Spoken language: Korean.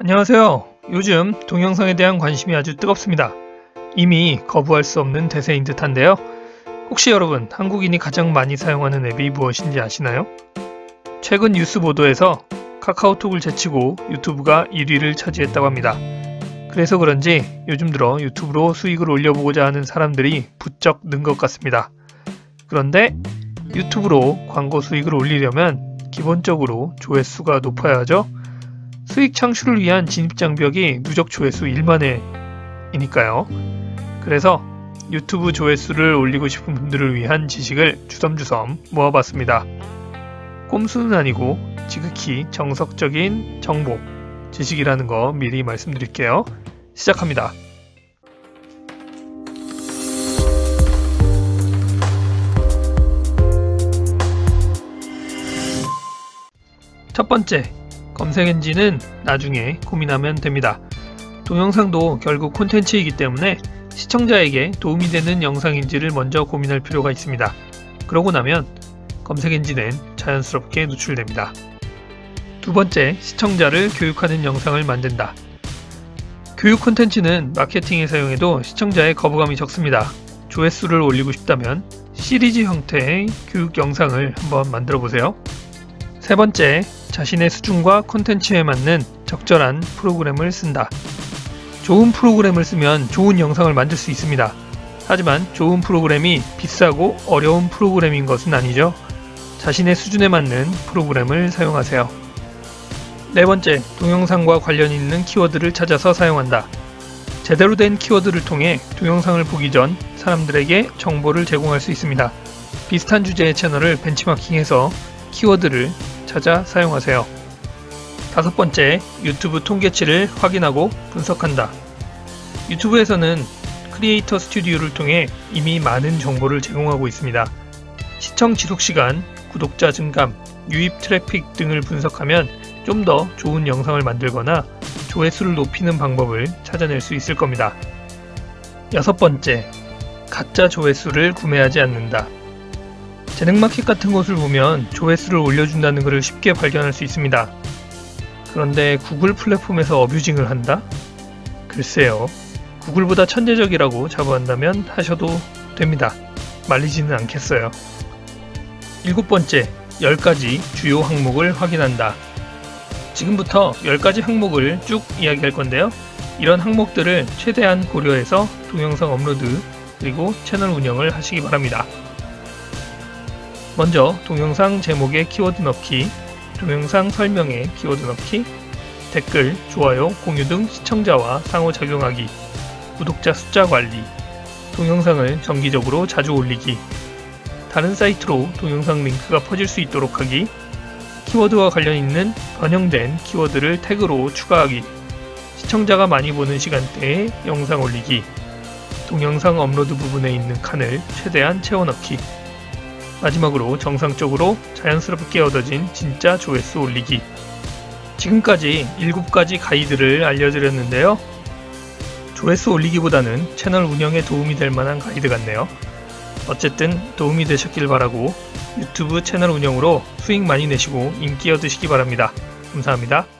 안녕하세요. 요즘 동영상에 대한 관심이 아주 뜨겁습니다. 이미 거부할 수 없는 대세인 듯한데요. 혹시 여러분 한국인이 가장 많이 사용하는 앱이 무엇인지 아시나요? 최근 뉴스 보도에서 카카오톡을 제치고 유튜브가 1위를 차지했다고 합니다. 그래서 그런지 요즘 들어 유튜브로 수익을 올려보고자 하는 사람들이 부쩍 는 것 같습니다. 그런데 유튜브로 광고 수익을 올리려면 기본적으로 조회수가 높아야 하죠. 수익 창출을 위한 진입장벽이 누적 조회수 1만회이니까요. 그래서 유튜브 조회수를 올리고 싶은 분들을 위한 지식을 주섬주섬 모아봤습니다. 꼼수는 아니고 지극히 정석적인 정보, 지식이라는 거 미리 말씀드릴게요. 시작합니다. 첫 번째, 검색 엔진은 나중에 고민하면 됩니다. 동영상도 결국 콘텐츠이기 때문에 시청자에게 도움이 되는 영상인지를 먼저 고민할 필요가 있습니다. 그러고 나면 검색 엔진은 자연스럽게 노출됩니다. 두 번째, 시청자를 교육하는 영상을 만든다. 교육 콘텐츠는 마케팅에 사용해도 시청자의 거부감이 적습니다. 조회수를 올리고 싶다면 시리즈 형태의 교육 영상을 한번 만들어 보세요. 세 번째, 자신의 수준과 콘텐츠에 맞는 적절한 프로그램을 쓴다. 좋은 프로그램을 쓰면 좋은 영상을 만들 수 있습니다. 하지만 좋은 프로그램이 비싸고 어려운 프로그램인 것은 아니죠. 자신의 수준에 맞는 프로그램을 사용하세요. 네 번째, 동영상과 관련 있는 키워드를 찾아서 사용한다. 제대로 된 키워드를 통해 동영상을 보기 전 사람들에게 정보를 제공할 수 있습니다. 비슷한 주제의 채널을 벤치마킹해서 키워드를 찾아 사용하세요. 다섯 번째, 유튜브 통계치를 확인하고 분석한다. 유튜브에서는 크리에이터 스튜디오를 통해 이미 많은 정보를 제공하고 있습니다. 시청 지속시간, 구독자 증감, 유입 트래픽 등을 분석하면 좀 더 좋은 영상을 만들거나 조회수를 높이는 방법을 찾아낼 수 있을 겁니다. 여섯 번째, 가짜 조회수를 구매하지 않는다. 재능마켓 같은 곳을 보면 조회수를 올려준다는 것을 쉽게 발견할 수 있습니다. 그런데 구글 플랫폼에서 어뷰징을 한다? 글쎄요. 구글보다 천재적이라고 자부한다면 하셔도 됩니다. 말리지는 않겠어요. 일곱 번째, 10가지 주요 항목을 확인한다. 지금부터 10가지 항목을 쭉 이야기할 건데요. 이런 항목들을 최대한 고려해서 동영상 업로드 그리고 채널 운영을 하시기 바랍니다. 먼저 동영상 제목에 키워드 넣기, 동영상 설명에 키워드 넣기, 댓글, 좋아요, 공유 등 시청자와 상호작용하기, 구독자 숫자 관리, 동영상을 정기적으로 자주 올리기, 다른 사이트로 동영상 링크가 퍼질 수 있도록 하기, 키워드와 관련 있는 변형된 키워드를 태그로 추가하기, 시청자가 많이 보는 시간대에 영상 올리기, 동영상 업로드 부분에 있는 칸을 최대한 채워넣기, 마지막으로 정상적으로 자연스럽게 얻어진 진짜 조회수 올리기. 지금까지 7가지 가이드를 알려드렸는데요. 조회수 올리기보다는 채널 운영에 도움이 될 만한 가이드 같네요. 어쨌든 도움이 되셨길 바라고 유튜브 채널 운영으로 수익 많이 내시고 인기 얻으시기 바랍니다. 감사합니다.